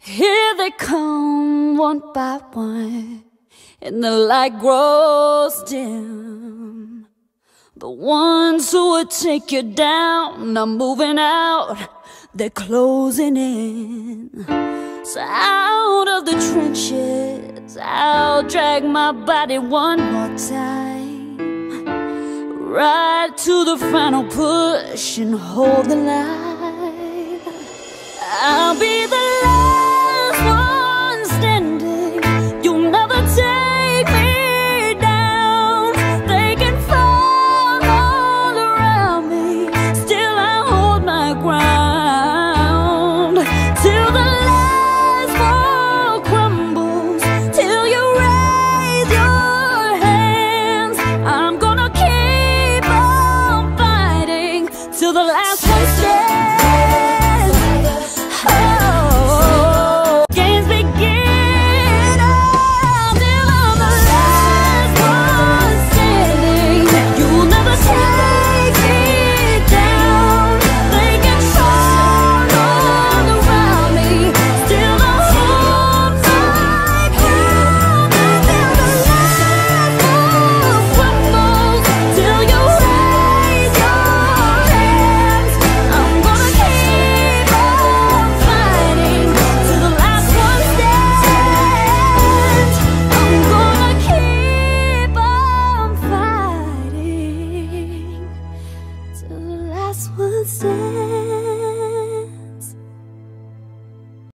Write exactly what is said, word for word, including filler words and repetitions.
Here they come one by one, and the light grows dim. The ones who would take you down are moving out, they're closing in. So out of the trenches, I'll drag my body one more time, right to the final push and hold the line. I'll be the light